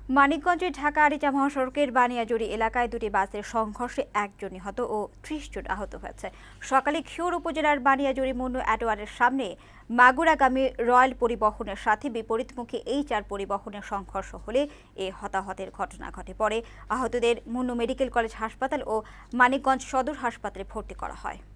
মানিকগঞ্জের ঢাকা আরিচা মহাসড়কের বানিয়াজুড়ি এলাকায় দুটি বাসের সংঘর্ষে ১ জন নিহত ও ৩০ জন আহত হয়েছে। সকালে ঘিওর উপজেলার বানিয়াজুড়ি মুন্নু অ্যাটোয়ারের সামনে মাগুরাগামী রয়্যাল পরিবহনের সাথে বিপরীতমুখী এই ৪ পরিবহনের সংঘর্ষ হলে এ হতাহতের ঘটনা ঘটে। পরে আহতদের মুন্নু মেডিকেল কলেজ হাসপাতাল ও মানিকগঞ্জ সদর হাসপাতালে ভর্তি করা হয়।